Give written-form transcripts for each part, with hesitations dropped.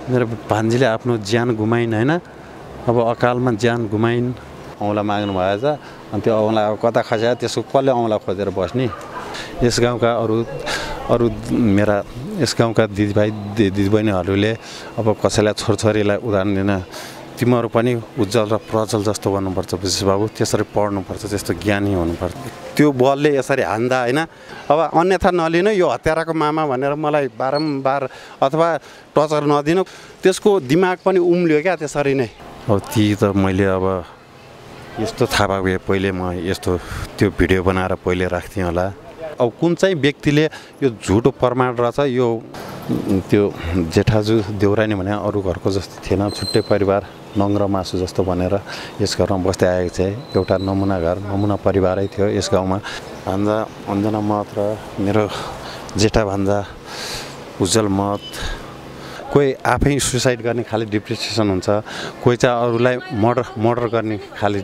मेरो भान्जीले आफ्नो ज्यान गुमाइन् हैन। अब अकालमा ज्यान गुमाइन्। औँला माग्नु भएछ अनि त्यो औँला कता खस्या त्यसको कसले औँला खोजेर बस्ने। यस गाउँका अरू मेरा यस गाउँका दिदीभाइ दिदीबहिनीहरूले अब कसैलाई छोरछोरीलाई उदाहरण दिन तिमीहरू पनि उज्जवल र प्रज्वल जस्तो बन्नुपर्छ विशेष बाबु, त्यसरी पढ्नुपर्छ, त्यस्तो ज्ञानी हुनुपर्छ। त्यो बलले यसरी हान्दा हैन। अब अन्यथा नलिनु, यो हत्याराको मामा भनेर मलाई बारम्बार अथवा टर्चर नदिनु, त्यसको दिमाग पनि उम्ल्यो क्या त्यसरी नै। अब ती त मैले अब यस्तो थाहा भए पहिले म यस्तो त्यो भिडियो बनाएर पहिले राख्थेँ होला। अब कुन चाहिँ व्यक्तिले यो झुटो प्रमाण रहेछ, यो त्यो जेठाजु देउरानी भने अरू घरको जस्तो थिएन, छुट्टै परिवार नङ्ग्र मासु जस्तो भनेर यस घरमा बस्दै आएको चाहिँ एउटा नमुना घर नमुना परिवारै थियो यस गाउँमा। भान्जा अन्जना महत र मेरो जेठा भान्जा उज्जवल महत, कोही आफै सुसाइड गर्ने खालि डिप्रेसन हुन्छ, कोही चाहिँ अरूलाई मर्डर गर्ने खालि।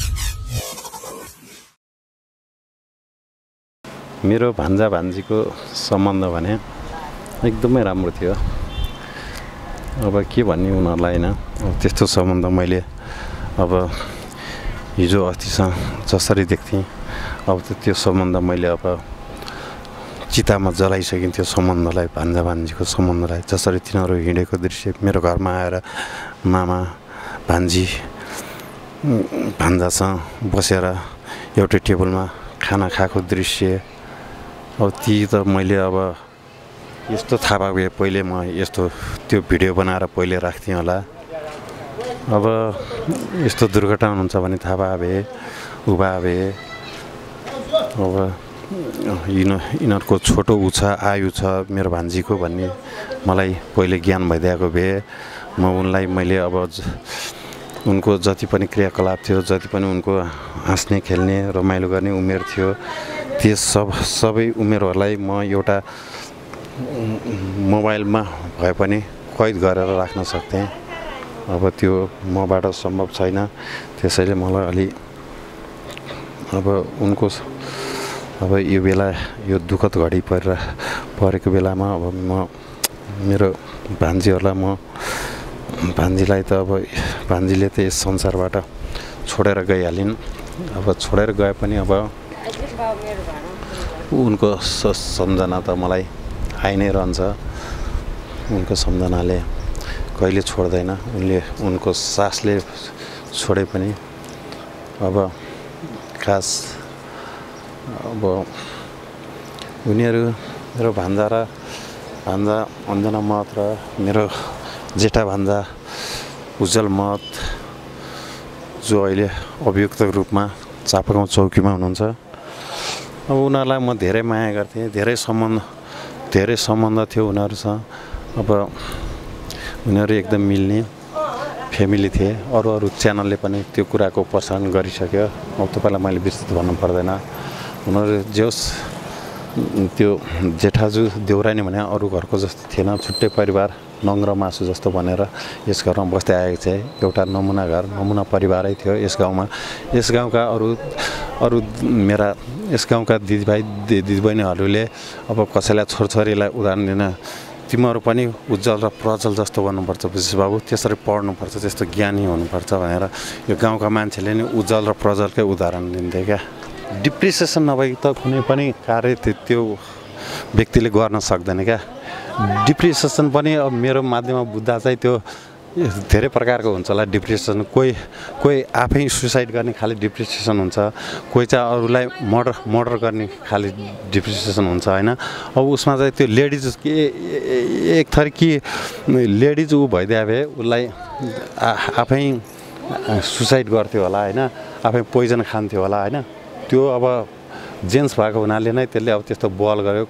मेरो भान्जा भान्जीको सम्बन्ध भने एकदमै राम्रो थियो। अब के भन्ने उनीहरूलाई हैन, त्यस्तो सम्बन्ध मैले अब हिजो अस्तिसम्म जसरी देख्थेँ अब त्यो सम्बन्ध मैले अब चितामा जलाइसकेँ। त्यो सम्बन्धलाई, भान्जा भान्जीको सम्बन्धलाई, जसरी तिनीहरू हिँडेको दृश्य, मेरो घरमा आएर मामा भान्जी भान्जासँग बसेर एउटै टेबलमा खाना खाएको दृश्य, अब ती त मैले अब यस्तो थाहा भए पहिले म यस्तो त्यो भिडियो बनाएर पहिले राख्थेँ होला। अब यस्तो दुर्घटना हुन्छ भने थाहा भए उभा भए, अब यिनीहरूको छोटो उ छ, आयु छ मेरो भान्जीको भन्ने मलाई पहिले ज्ञान भइदिएको भए म उनलाई मैले अब उनको जति पनि क्रियाकलाप थियो, जति पनि उनको हाँस्ने खेल्ने रमाइलो गर्ने उमेर थियो, त्यस सबै उमेरहरूलाई म एउटा मोबाइलमा भए पनि कैद गरेर राख्न सक्थेँ। अब त्यो मबाट सम्भव छैन, त्यसैले मलाई अलि अब उनको अब यो बेला यो दुःखद घडी परेको बेलामा अब म मेरो भान्जीहरूलाई म भान्जीलाई त अब भान्जीले त यस संसारबाट छोडेर गइहालिन्। अब छोडेर गए पनि अब उनको सम्झना त मलाई आइ नै रहन्छ। उनको सम्झनाले कहिले छोड्दैन, उनको सासले छोडे पनि। अब खास अब उनीहरू मेरो भान्जा अन्जना महत र मेरो जेठा भान्जा उज्जवल महत जो अहिले अभियुक्त रूपमा चापागाउँ चौकीमा हुनुहुन्छ। अब उनीहरूलाई म धेरै माया गर्थेँ, धेरै सम्बन्ध थियो उनीहरूसँग। अब उनीहरू एकदम मिल्ने फ्यामिली थिए। अरू च्यानलले पनि त्यो कुराको प्रसारण गरिसक्यो। अब तपाईँलाई मैले विस्तृत भन्नु पर्दैन। उनीहरू जोस् त्यो जेठाजु देउरानी भने अरू घरको जस्तो थिएन, छुट्टै परिवार नङ्ग्र मासु जस्तो भनेर यस घरमा बस्दै आएको चाहिँ एउटा नमुना घर नमुना परिवारै थियो यस गाउँमा। यस गाउँका अरू मेरा यस गाउँका दिदीभाइ दिदीबहिनीहरूले अब कसैलाई छोरछोरीलाई उदाहरण दिन तिमीहरू पनि उज्जवल र प्रज्वल जस्तो बन्नुपर्छ विशेष बाबु, त्यसरी पढ्नुपर्छ, त्यस्तो ज्ञानी हुनुपर्छ भनेर यो गाउँका मान्छेले नि उज्जवल र प्रज्वलकै उदाहरण दिन्थे क्या। डिप्रेसन नभई त कुनै पनि कार्य त्यो व्यक्तिले गर्न सक्दैन क्या। डिप्रेसन पनि अब मेरो माध्यममा बुझ्दा चाहिँ त्यो धेरै प्रकारको हुन्छ होला डिप्रेसन। कोही आफै सुसाइड गर्ने खालि डिप्रेसन हुन्छ, कोही चाहिँ अरूलाई मर्डर गर्ने खालि डिप्रेसन हुन्छ हैन। अब उसमा चाहिँ त्यो लेडिज एक थरी कि लेडिज ऊ भइदिए भए उसलाई आफै सुसाइड गर्थ्यो होला हैन, आफै पोइजन खान्थ्यो होला हैन। त्यो अब जेन्ट्स भएको हुनाले नै त्यसले अब त्यस्तो बल गर्यो,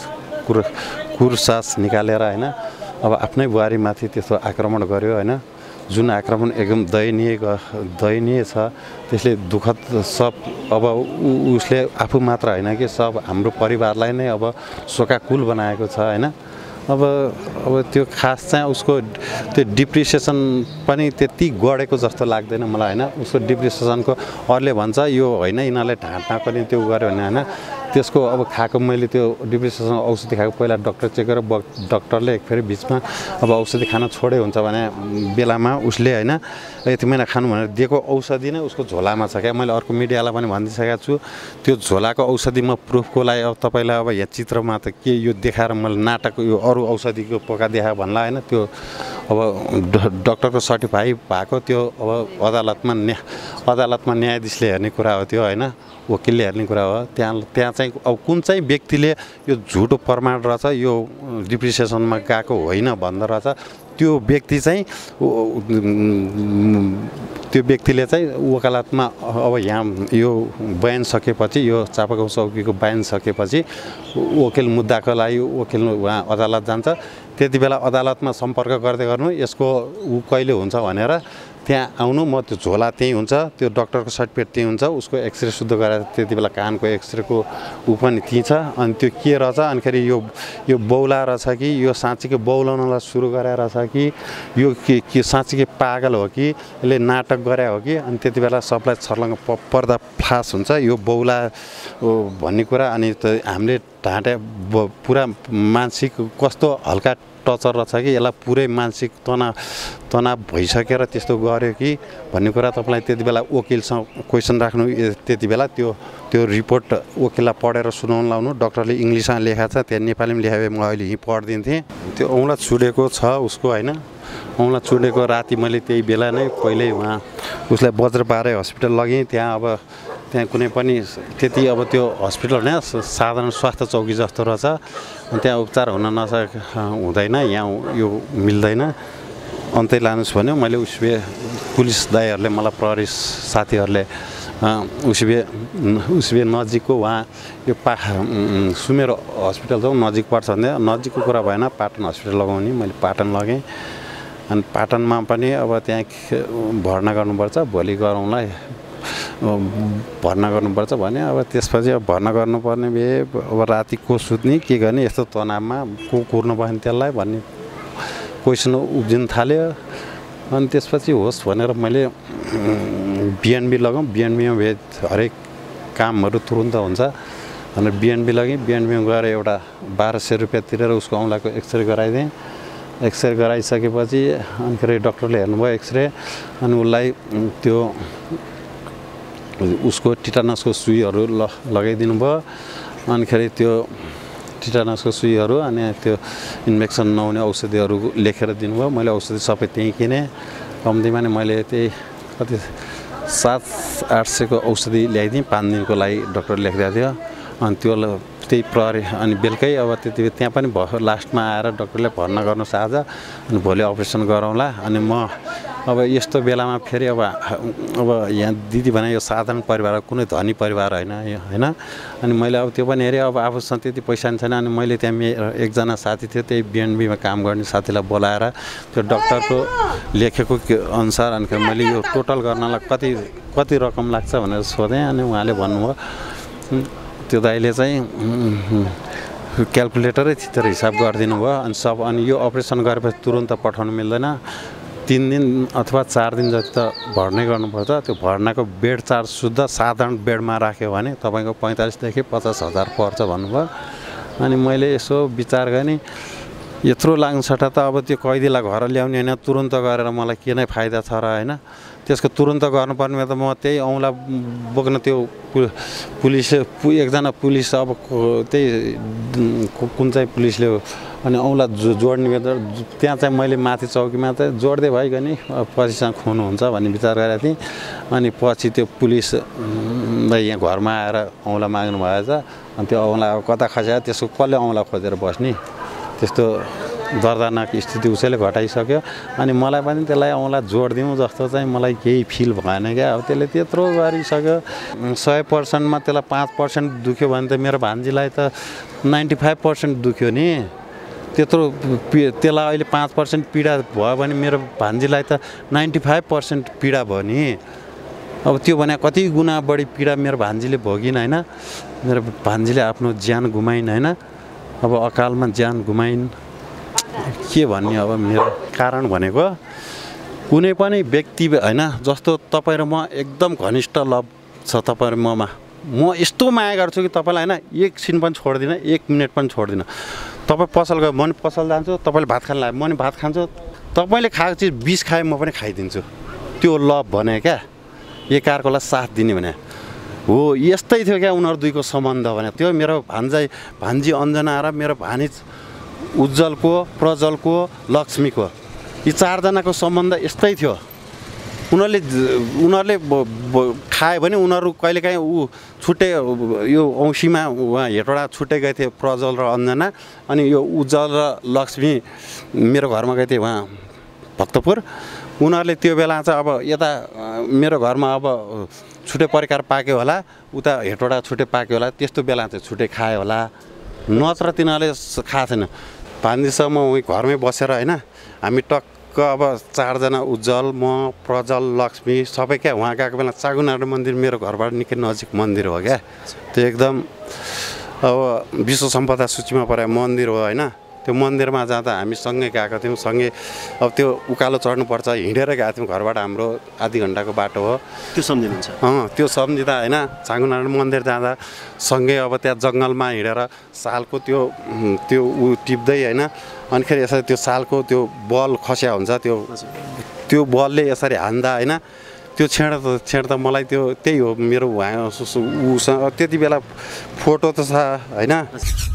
कुरसास निकालेर हैन, अब आफ्नै बुहारीमाथि त्यस्तो आक्रमण गर्यो हैन। जुन आक्रमण एकदम दयनीय छ। त्यसले दुःखद सब अब उसले आफू मात्र हैन कि सब हाम्रो परिवारलाई नै अब शोकाकुल बनाएको छ हैन। अब त्यो खास चाहिँ उसको त्यो डिप्रेसन पनि त्यति गढेको जस्तो लाग्दैन मलाई हैन। उसको डिप्रेसनको अरूले भन्छ यो हैन यिनीहरूले ढाँट्न पनि त्यो गर्यो भने हैन, त्यसको अब खाएको मैले त्यो डिप्रेसन औषधि खाएको पहिला डक्टर चेक गरेर डक्टरले एक फेरि बिचमा अब औषधि खान छोडे हुन्छ भने बेलामा उसले हैन यति महिना खानु भनेर दिएको औषधि नै उसको झोलामा छ क्या। मैले अर्को मिडियालाई पनि भनिदिइसकेको छु त्यो झोलाको औषधि म प्रुफको लागि अब तपाईँलाई अब यहाँ चित्रमा त के यो देखाएर मैले नाटक यो अरू औषधिको पोका देखायो भन्ला हैन त्यो अब डक्टरको सर्टिफाई भएको त्यो अब अदालतमा न्यायाधीशले हेर्ने कुरा हो त्यो हैन वकिलले हेर्ने कुरा हो। त्यहाँ चाहिँ अब कुन चाहिँ व्यक्तिले यो झुटो प्रमाण रहेछ यो डिप्रेसनमा गएको होइन भन्दो रहेछ त्यो व्यक्ति चाहिँ त्यो व्यक्तिले चाहिँ वकालतमा अब यहाँ यो बयान सकेपछि यो चापागाउँ चौकीको बयान सकेपछि वकिल मुद्दाको लागि वकिल उहाँ अदालत जान्छ। त्यति बेला अदालतमा सम्पर्क गर्दै गर्नु यसको कहिले हुन्छ भनेर त्यहाँ आउनु म त्यो झोला त्यही हुन्छ त्यो डक्टरको सर्टिफिकेट त्यही हुन्छ उसको एक्सरे शुद्ध गरेर त्यति बेला कानको एक्सरेको ऊ पनि त्यही छ अनि त्यो के रहेछ अनि खेरि यो बौला रहेछ कि यो साँच्चीकै बौलाउनलाई सुरु गरेर रहेछ कि यो के साँच्चीकै पागल हो कि यसले नाटक गरे हो कि अनि त्यति बेला सबलाई छर्लङ्ग पर्दा फ्लास हुन्छ यो बौला भन्ने कुरा। अनि त हामीले ढाँटे पुरा मानसिक कस्तो हल्का टचर रहेछ कि यसलाई पुरै मानसिक तनाव भइसकेर त्यस्तो गर्यो कि भन्ने कुरा तपाईँलाई त्यति बेला वकिलसँग क्वेसन राख्नु त्यति बेला त्यो रिपोर्ट वकिललाई पढेर सुनाउन लाउनु। डक्टरले इङ्ग्लिसमा लेखाएको छ त्यहाँ नेपालीमा लेखाए म अहिले यहीँ पढिदिन्थेँ। त्यो औँला चुडेको छ उसको होइन औँला चुडेको राति मैले त्यही बेला नै पहिल्यै उहाँ उसलाई बज्रबारे हस्पिटल लगेँ। त्यहाँ कुनै पनि त्यति अब त्यो हस्पिटल होइन साधारण स्वास्थ्य चौकी जस्तो रहेछ त्यहाँ उपचार हुन हुँदैन यहाँ यो मिल्दैन अन्तै लानुहोस् भन्यो। मैले उसबे पुलिस दाइहरूले मलाई प्रहरी साथीहरूले उसबे नजिकको उहाँ यो सुमेर हस्पिटल त नजिक पर्छ भने नजिकको कुरा भएन पाटन हस्पिटल लगाउने मैले पाटन लगेँ। अनि पाटनमा पनि अब त्यहाँ भर्ना गर्नुपर्छ भोलि गरौँला भर्ना गर्नुपर्छ भने अब त्यसपछि अब भर्ना गर्नुपर्ने भए अब राति को सुत्ने के गर्ने यस्तो तनावमा को कुर्नु भयो त्यसलाई भन्ने क्वेसन उब्जिन थाल्यो। अनि त्यसपछि होस् भनेर मैले बिएनबी लगाऊँ बिएनबीमा भए हरेक कामहरू तुरुन्त हुन्छ भनेर बिएनबी लगेँ। बिएनबीमा गएर एउटा 1200 रुपियाँ तिरेर उसको औँलाको एक्सरे गराइदिएँ। एक्सरे गराइसकेपछि अनि फेरि डक्टरले हेर्नुभयो एक्सरे अनि उसलाई त्यो उसको टिटानसको सुईहरू लगाइदिनु भयो। अनिखेरि त्यो टिटानसको सुईहरू अनि त्यो इन्फेक्सन नहुने औषधिहरू लेखेर दिनुभयो। मैले औषधि सबै त्यहीँ किनेँ कम्तीमा नै मैले त्यही कति 700-800 को औषधि ल्याइदिएँ 5 दिनको लागि डक्टरले लेखिदिएको थियो। अनि त्यो त्यही प्रहरी अनि बेलुकै अब त्यति त्यहाँ पनि भयो लास्टमा आएर डक्टरले भर्ना गर्नुहोस् आज अनि भोलि अपरेसन गरौँला। अनि म अब यस्तो बेलामा फेरि अब यहाँ दिदी भने यो साधारण परिवार कुनै धनी परिवार होइन अनि मैले अब त्यो पनि हेरेँ अब आफूसँग त्यति पैसा नि छैन। अनि मैले त्यहाँ मेरो एकजना साथी थियो त्यही बिएनबीमा काम गर्ने साथीलाई बोलाएर त्यो डक्टरको लेखेको अनुसार अनि मैले यो टोटल गर्नलाई कति रकम लाग्छ भनेर सोधेँ। अनि उहाँले भन्नुभयो त्यो दाइले चाहिँ क्यालकुलेटरै थिचेर हिसाब गरिदिनु भयो अनि यो अपरेसन गरेपछि तुरुन्त पठाउनु मिल्दैन 3 दिन अथवा 4 दिन जति त भर्नै गर्नुपर्छ। त्यो भर्नाको बेड चार्ज शुद्ध साधारण बेडमा राख्यो भने तपाईँको 45 देखि 50,000 पर्छ भन्नुभयो। अनि मैले यसो विचार गरेँ यत्रो लाग्छटा त अब त्यो कैदीलाई घर ल्याउने होइन तुरुन्त गरेर मलाई के नै फाइदा छ र होइन त्यसको तुरुन्त गर्नुपर्ने त म त्यही औँला बोक्न त्यो एकजना पुलिस अब त्यही कुन चाहिँ पुलिसले अनि औँला जोड्ने त्यहाँ चाहिँ मैले माथि चौकीमा चाहिँ जोड्दै भइगयो नि पछिसँग खुन हुन्छ भन्ने विचार गरेको थिएँ। अनि पछि त्यो पुलिसलाई यहाँ घरमा आएर औँला माग्नु भएछ अनि त्यो औँला अब कता खस्यो त्यसको कसले औँला खोजेर बस्ने त्यस्तो दर्दनाक स्थिति उसैले घटाइसक्यो। अनि मलाई पनि त्यसलाई औँला जोडिदिउँ जस्तो चाहिँ मलाई केही फिल भएन क्या। अब त्यसले त्यत्रो गरिसक्यो 100%मा त्यसलाई 5% दुख्यो भने त मेरो भान्जीलाई त 95% दुख्यो नि त्यत्रो त्यसलाई अहिले 5% पीडा भयो भने मेरो भान्जीलाई त 95% पीडा भयो नि। अब त्यो भने कति गुणा बढी पीडा मेरो भान्जीले भोगिन् होइन मेरो भान्जीले आफ्नो ज्यान गुमाइन् होइन अब अकालमा ज्यान गुमाइन् के भन्ने। अब मेरो कारण भनेको कुनै पनि व्यक्ति होइन जस्तो तपाईँ र म एकदम घनिष्ठ लभ छ तपाईँ र ममा म यस्तो माया गर्छु कि तपाईँलाई होइन एकछिन पनि छोड्दिनँ, 1 मिनट पनि छोड्दिनँ। तपाईँ पसल गयो, म नि पसल जान्छु, तपाईँले भात खान लाग्यो, म नि भात खान्छु, तपाईँले खाएको चिज 20 खाए म पनि खाइदिन्छु। त्यो लभ भने क्या, एकअर्कालाई साथ दिने भने हो। यस्तै थियो क्या उनीहरू दुईको सम्बन्ध भने। त्यो मेरो भान्जी अञ्जना र मेरो भानिज उज्जवलको, प्रज्वलको, लक्ष्मीको, यी 4 जनाको सम्बन्ध यस्तै थियो। उनीहरूले खायो भने उनीहरू कहिलेकाहीँ छुट्टै, यो औँसीमा उहाँ हेटौँडा छुट्टै गए थिए प्रज्वल र अञ्जना, अनि यो उज्जवल र लक्ष्मी मेरो घरमा गए थिए उहाँ भक्तपुर। उनीहरूले त्यो बेला चाहिँ अब यता मेरो घरमा अब छुट्टै परिकार पाक्यो होला, उता हेटौँडा छुट्टै पाक्यो होला, त्यस्तो बेला चाहिँ छुट्टै खायो होला, नत्र तिनीहरूले खाएको छैन। भान्जीसम्म उहीँ घरमै बसेर होइन हामी टक्क अब 4 जना उज्जवल, म, प्रज्वल, लक्ष्मी सबै क्या उहाँ गएको बेला चागुनारायण मन्दिर मेरो घरबाट निकै नजिक मन्दिर हो क्या। त्यो एकदम अब विश्व सम्पदा सूचीमा परेको मन्दिर हो होइन। त्यो मन्दिरमा जाँदा हामी सँगै गएको थियौँ, सँगै अब त्यो उकालो चढ्नुपर्छ, हिँडेर गएको थियौँ, घरबाट हाम्रो आधी घन्टाको बाटो हो। त्यो सम्झिनुहुन्छ? त्यो सम्झिँदा होइन चागुनारायण मन्दिर जाँदा सँगै अब त्यहाँ जङ्गलमा हिँडेर सालको त्यो टिप्दै होइन, अनिखेरि यसरी त्यो सालको त्यो बल खस्या हुन्छ, त्यो बलले यसरी हान्दा होइन, त्यो छेड्दा मलाई त्यही हो मेरो उसँग त्यति बेला फोटो त छ होइन।